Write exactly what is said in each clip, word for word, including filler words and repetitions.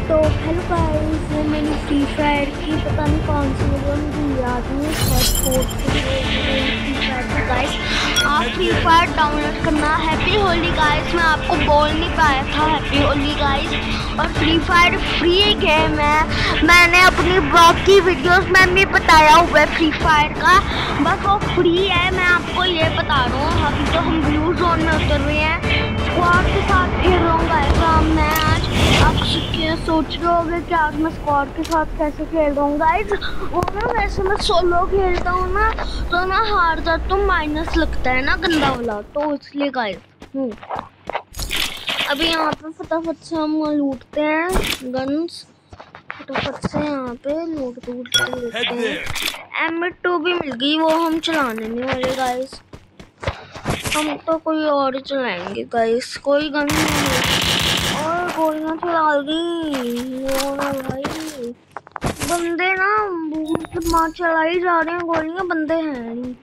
तो hello guys, वो मैंने फ्री फायर की पता नहीं कौन सी वीडियो मुझे याद नहीं फर्स्ट फोर्थ की फ्री फायर की गाइस। आप फ्री फायर डाउनलोड करना। हैप्पी होली गाइस, मैं आपको बोल नहीं पाया था हैप्पी होली गाइस। और फ्री फायर फ्री गेम है, मैंने अपनी बाकी वीडियोस में भी बताया हुआ है फ्री फायर का, बस वो फ्री है। मैं आपको ये बता रहा हूँ। अभी तो हम ब्लू जोन में उतर रहे हैं, स्क्वाड के साथ खेल रहा हूँ गाइस। मैं आज आप सोच रहे होगे कि आज मैं स्क्वाड के साथ कैसे खेल रहा हूँ गाइस। वो ना वैसे मैं सोलो खेलता हूँ ना, तो ना हार जाता तो माइनस लगता है ना गंदा वाला, तो इसलिए गाइस। हम्म अभी यहाँ पे फटाफट से हम लूटते हैं गन्स, फटाफट से यहाँ पे लूट लूट लेते हैं। एम टू भी मिल गई, वो हम चलाने नहीं वाले गाइस, हम तो कोई और चलाएंगे गाइस। कोई गन नहीं और गोलियां चला दी भाई। बंदे ना मार चला ही जा रहे हैं गोलियां, बंदे हैं नहीं।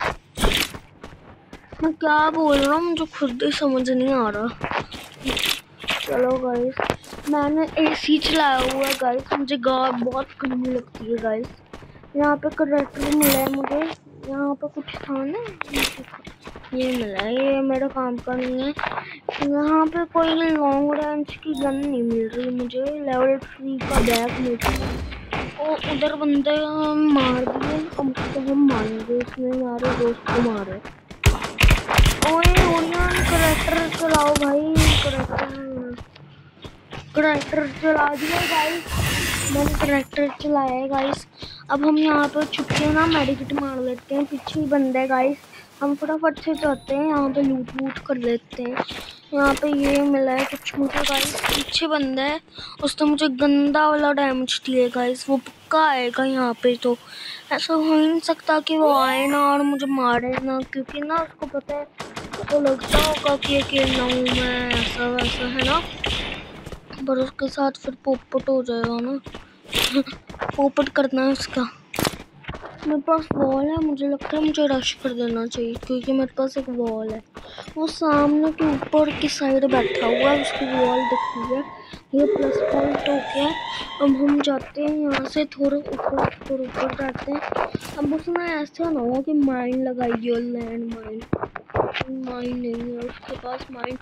मैं क्या बोल रहा हूँ मुझे खुद ही समझ नहीं आ रहा। चलो गाइस, मैंने एसी चलाया हुआ है गाइस, मुझे गाय बहुत गर्मी लगती है गाइस। यहाँ पे करेक्टर मिला है मुझे, यहाँ पे कुछ था ना, ये मिला है, ये मेरा काम का नहीं है। यहाँ पे कोई लॉन्ग रेंज की गन नहीं मिल रही मुझे, लेवल थ्री का बैग मिल रहा है। और उधर बंदे मार दिए, अब तो हम मारेंगे, इसमें हमारे दोस्त को मारे। ओए ओनियन करेक्टर चलाओ भाई, करेक्टर करेक्टर चला दिया गाइस, मैंने करेक्टर चलाया है गाइस। अब हम यहाँ पर छुप के ना मेडिकेट मार लेते हैं, पीछे ही बंदे गाइस। हम फटाफट से जाते हैं, यहाँ पे लूट वूट कर लेते हैं। यहाँ पे ये मिला है कुछ मुझे गाइस, पीछे बंदा है, उसने मुझे गंदा वाला डैमेज दिया गाइस। वो पक्का आएगा यहाँ पे, तो ऐसा हो ही नहीं सकता कि वो आए ना और मुझे मारे ना, क्योंकि ना उसको पता है, तो लगता होगा कि अकेला हूँ मैं, ऐसा वैसा है ना, पर उसके साथ फिर पोपट हो जाएगा ना। पोपट करना है उसका। मेरे पास वॉल है, मुझे लगता है मुझे रश कर देना चाहिए, क्योंकि मेरे पास एक वॉल है। वो सामने के ऊपर की साइड बैठा हुआ है, उसकी वॉल दिख रही है, ये प्लस पॉइंट हो गया। अब हम जाते हैं यहाँ से थोड़ा ऊपर ऊपर ऊपर जाते हैं। अब उसमें ऐसा ना हो कि माइन लगाई हो, लैंड माइन माइन नहीं है उसके पास, माइन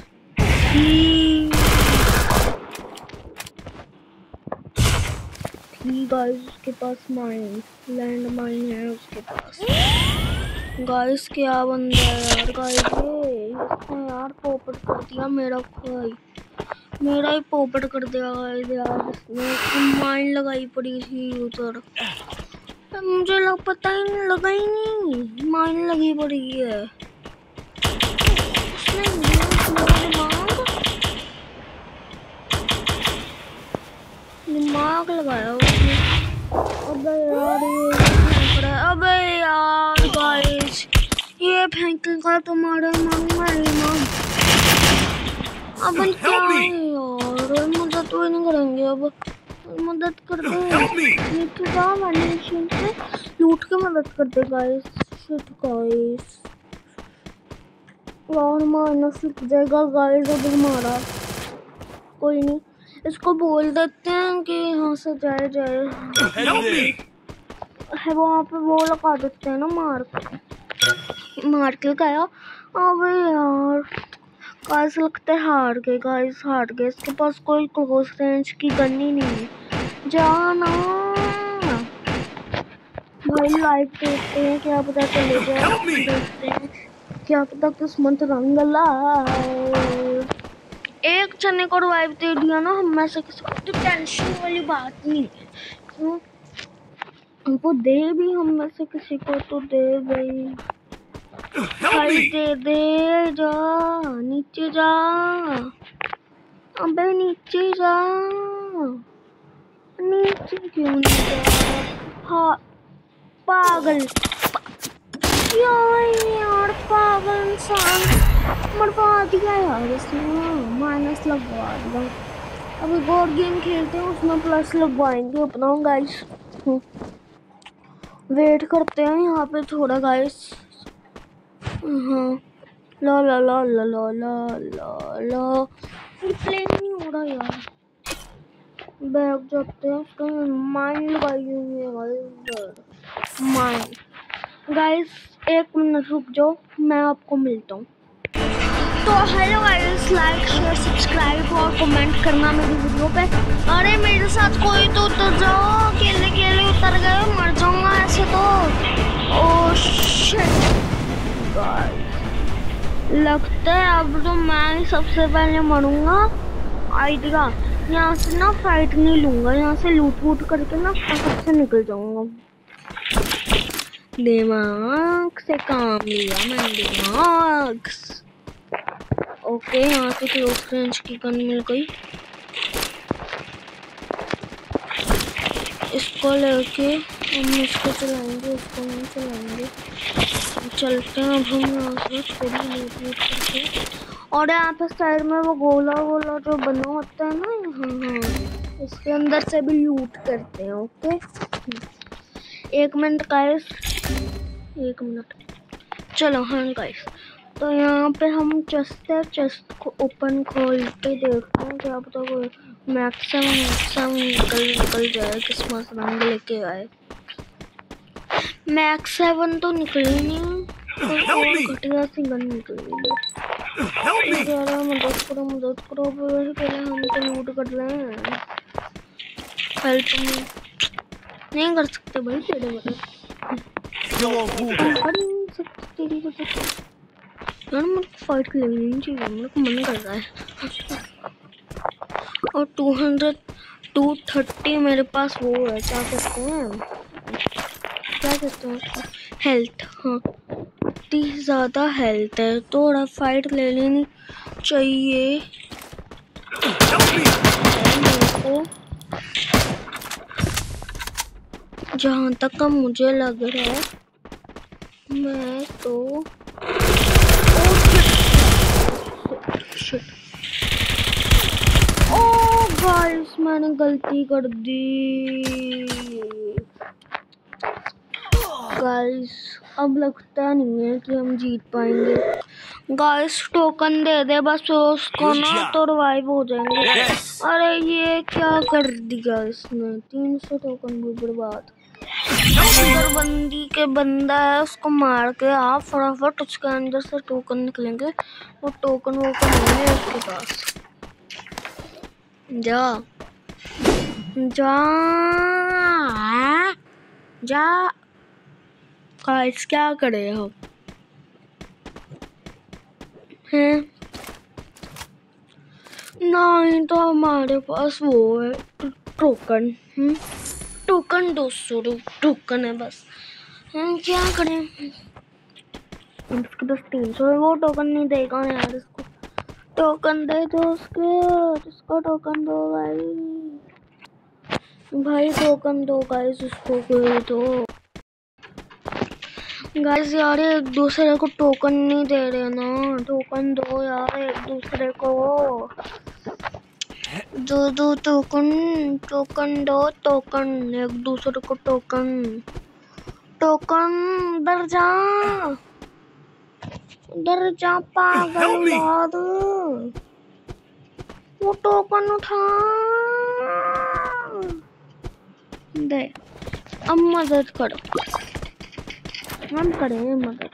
गाइस उसके पास माइन लैंड माइन है उसके पास। गाइस क्या बंदा है यार गाइस, ये इसने यार पोपट कर दिया मेरा, भाई मेरा ही पोपट कर दिया गाइस यार। इसने माइन लगाई पड़ी थी उधर, मुझे लग पता ही नहीं लगा ही नहीं, माइन लगी पड़ी है। उसने दिमाग लगाया उसने। अबे यार ये अबे यार गाइस, ये फेंकेगा तुम्हारे मन में। अब क्या है यार, मदद तो नहीं करेंगे, अब मदद कर दे, तो जा मैंने से लूट के मदद कर दे गाइस। शिट गाइस यार माइनस लग जाएगा गाइस अब हमारा, कोई नहीं, इसको बोल देते हैं कि यहाँ से जाए जाए है, वहाँ पे वो लगा देते हैं ना, मार मार के गया। अब यार गाइस लगता है हार गए गाइस, हार गए। इसके पास कोई क्लोज रेंज की गन ही नहीं है। जाना भाई, लाइव देखते हैं, क्या पता चले जाए, देखते हैं क्या पता किस्मत रंग लाए। एक जने को रिवाइव दे दिया ना, हम में से किसी को, तो टेंशन वाली बात नहीं है, क्यों हमको दे भी हम में से किसी को तो दे भाई, भाई दे दे, जा नीचे जा, अबे नीचे जा, नीचे क्यों नहीं जा, हाँ पागल यार, यार पागल इंसान मरवा दिया यार इसने, माइनस लगवा दिया। अभी बोर्ड गेम खेलते हैं, उसमें प्लस लगवाएंगे अपना गाइस। वेट करते हैं यहाँ पे थोड़ा गाइस। हाँ ला ला ला ला ला ला ला ला प्ले नहीं हो रहा यार, बैग जाते हैं उसका माइन लगाई हुई है गाइस। माइन गाइस एक मिनट रुक जाओ, मैं आपको मिलता हूँ। तो hello guys, like share subscribe और कमेंट करना मेरी वीडियो पे। अरे मेरे साथ कोई तो उतर जाओ, अकेले अकेले उतर गए, मर जाऊंगा ऐसे तो। ओह शिट गाइस, लगता है अब तो मैं ही सबसे पहले मरूंगा। आइडिया, यहाँ से ना फाइट नहीं लूंगा, यहाँ से लूट वूट करके ना फटाफट से निकल जाऊंगा। दिमाग से काम लिया मैंने, दिमाग। ओके यहाँ से क्लोज रेंज की गन मिल गई, इसको लेके हम इसको चलाएंगे, इसको नहीं चलाएंगे। चलते हैं अब हम यहाँ से थोड़ी लूट वूट करके। और यहाँ पे साइड में वो गोला गोला जो बना होता है ना, हाँ हाँ, इसके अंदर से भी लूट करते हैं। ओके एक मिनट गाइस, एक मिनट। चलो हाँ गाइस, तो यहाँ पे हम चेस्ट है, चेस्ट को ओपन खोल के देखते हैं क्या पता कोई मैक्सिमम मैक्सिमम निकल निकल जाए। किस्मत रंग लेके आए, मैक्स सेवन तो निकली नहीं, तो घटिया सी गन निकली। मदद करो मदद करो, पहले हम तो लूट कर रहे हैं। हेल्प नहीं कर सकते भाई, तेरे मदद कर नहीं सकते तेरी मदद यार। मेरे को फाइट लेनी चाहिए, मेरे को मन कर रहा है। और टू हंड्रेड टू थर्टी मेरे पास वो है, क्या कहते हैं क्या कहते हैं उसको, हेल्थ। हाँ इतनी ज़्यादा हेल्थ है, थोड़ा फाइट ले लेनी चाहिए मेरे को। जहाँ तक मुझे लग रहा है मैं तो ओह गाइस मैंने गलती कर दी गाइस, अब लगता नहीं है कि हम जीत पाएंगे। गाइस टोकन दे दे बस उसको ना, तो रिवाइव हो जाएंगे। अरे ये क्या कर दिया इसने, तीन सौ टोकन भी बर्बाद। उधर बंदी के बंदा है, उसको मार के आप फटाफट उसके अंदर से टोकन निकलेंगे, वो टोकन वोकन होंगे उसके पास। जा जा जा गाइस, क्या करें हम हैं नहीं, तो हमारे पास वो है टोकन। हम्म टोकन दो सौ टोकन है बस, हम क्या करें। उसके पास तीन सौ है, वो टोकन नहीं देगा यार। इसको टोकन दे दो, उसको उसको टोकन दो भाई, भाई टोकन दो गाइस, उसको कोई दो गाइस। यार एक दूसरे को टोकन नहीं दे रहे ना, टोकन दो यार एक दूसरे को, दो दो टोकन, टोकन दो, टोकन एक दूसरे को, टोकन टोकन। डर जा डर जा पागल यार, वो टोकन उठा दे। अब मदद करो, हम करें मदद,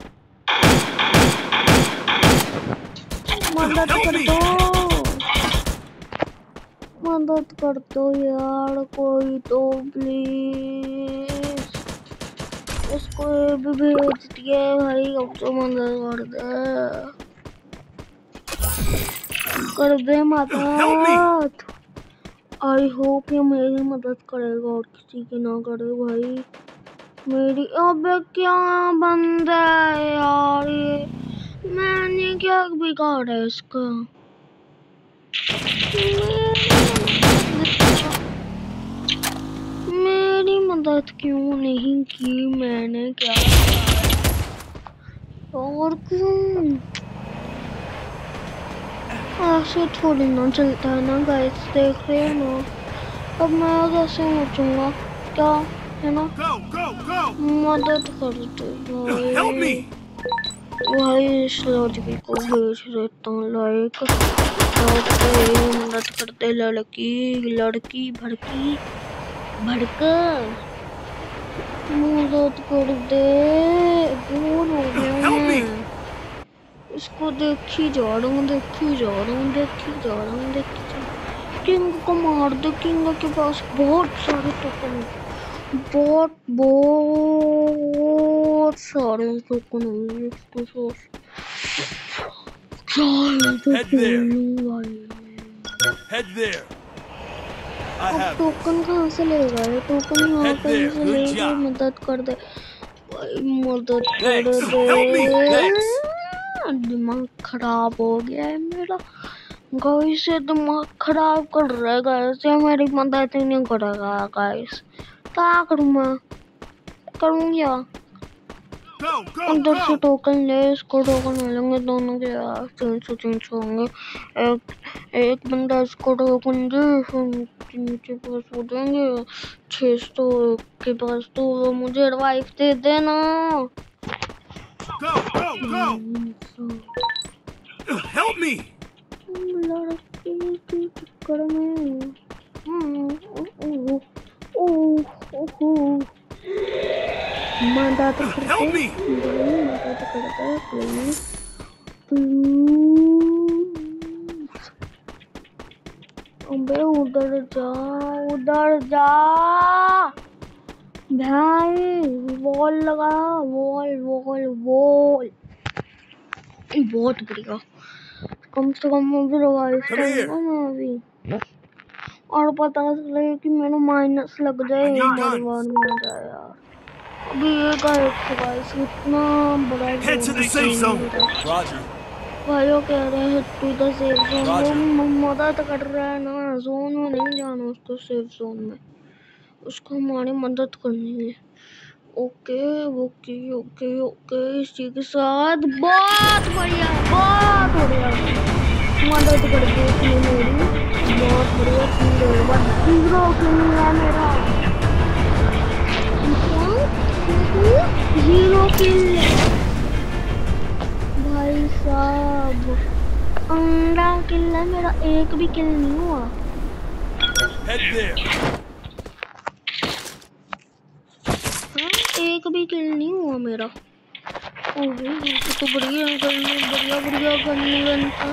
मदद कर दो, मदद कर दो यार कोई तो प्लीज। उसको भी भेज दिए भाई, अब तो मदद कर दे, कर दे मदद। आई होप ये मेरी मदद करेगा और किसी की ना करे भाई मेरी। अबे क्या बंद है यार ये, मैंने क्या बिगाड़ा है इसका। मेरी मदद क्यों नहीं की मैंने, क्या और क्यों ऐसे थोड़ी ना चलता है ना गाइस, देख रहे हो ना। अब मैं कैसे बचूंगा, क्या है ना। Go, go, go. मदद कर दो भाई, भाई इस लड़की को भेज देता हूँ लाइक। मदद करते लड़की लड़की भड़की भड़क मदद कर दे। बोर हो गया मैं, इसको देखी जा रहा हूँ देखी जा रहा हूँ देखी जा रहा हूँ देखी जा रहा हूँ। किंग को मार दे, किंग के पास बहुत सारे टोकन, बहुत बहुत सारे टोकन होंगे इसके पास। Head there. Head there. I अब have. टोकन कहाँ से लेगा ये? टोकन यहाँ Head कहीं there. से Good लेके job. मदद कर दे भाई, मदद कर Thanks. दे। Help me. Thanks. दिमाग खराब हो गया है मेरा, गाइस से दिमाग खराब कर रहा है गाइस, ये मेरी मदद ही नहीं करेगा गाइस। क्या करूँ मैं, करूँ क्या? Go, go, अंदर से go. टोकन ले, इसको टोकन मिलेंगे दोनों के यार, तीन सौ तीन सौ होंगे। एक एक बंदा इसको टोकन दे, फिर नीचे पास हो देंगे छह सौ के पास, तो वो मुझे रिवाइव दे देना। Go, go, go. Help me. लड़की के चक्कर में मदद करते Help me. मदद करते प्लीज अबे उधर जा उधर जा भाई, वॉल लगा, वॉल वॉल वॉल बहुत बढ़िया। कम से कम मुझे रिवाइव करूंगा मैं अभी, और पता चले कि मेरा माइनस लग जाए हमारे बार में जाए यार। अभी ये गाइस गाइस इतना बड़ा Head to the safe zone. Roger. भाइयों कह रहे हैं टू द सेफ जोन, मदद कर रहा है ना, जोन में नहीं जाना उसको, सेफ जोन में उसको हमारी मदद करनी है। ओके ओके ओके ओके, इसी के साथ बहुत बढ़िया बहुत बढ़िया मदद कर दी इसने मेरी, बहुत बढ़िया हीरो किंग है मेरा, हीरो किल भाई साहब, अंडा किल है मेरा, एक भी किल नहीं हुआ। Head there. एक भी किल नहीं हुआ मेरा। ओह तो बढ़िया बढ़िया बढ़िया करने बनता।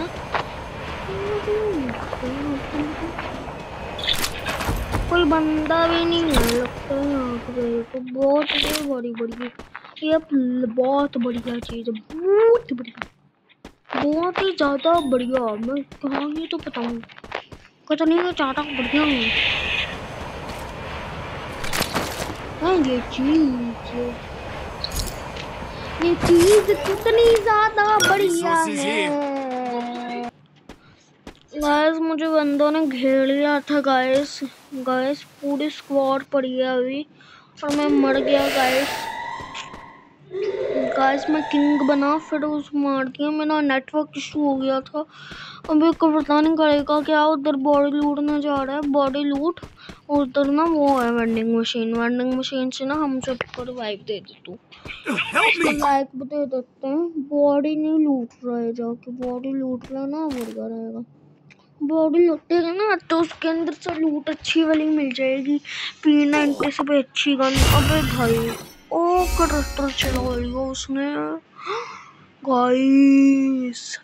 कोई बंदा भी नहीं है लगता है यहाँ पे, तो बहुत बड़ी बड़ी ये बहुत बढ़िया चीज है, बहुत बढ़िया बहुत ही ज्यादा बढ़िया। मैं कहाँ ये तो बताऊँ कुछ नहीं, मैं ज्यादा बढ़िया हूँ। हाँ ये चीज ये चीज कितनी ज्यादा बढ़िया है गाइस। मुझे बंदों ने घेर लिया था गाइस, गाइस पूरी स्क्वाड पड़ी है अभी और मैं मर गया गाइस। गाइस मैं किंग बना, फिर उस मार दिया, मेरा नेटवर्क इशू हो गया था। अभी को पता नहीं करेगा क्या, उधर बॉडी लूटने जा रहा है, बॉडी लूट, उधर ना वो है वेंडिंग मशीन, वेंडिंग मशीन से ना हम सबको रिवाइव दे दे, तू उसको लाइक भी दे देते हैं। बॉडी नहीं लूट रहा है, जाके बॉडी लूट रहा ना बढ़िया रहेगा। बॉडी लूटेगा ना तो उसके अंदर से लूट अच्छी वाली मिल जाएगी, पी नाइनटी से भी अच्छी गन। अबे भाई ओ कटर चला लिया उसने गाइस,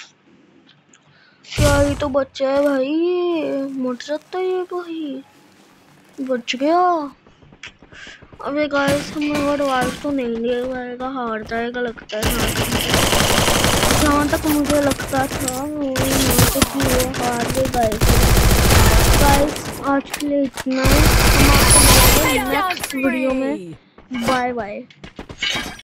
क्या ये तो बच्चा है भाई, मर जाता है ये भाई, बच गया। अबे गाइस हमें और वाइफ तो नहीं दे पाएगा, हार जाएगा लगता है। जहाँ तक मुझे लगता था वो हार गए गाइस। गाइस आज के लिए इतना, हम आपको मिलेंगे नेक्स्ट वीडियो में, बाय बाय।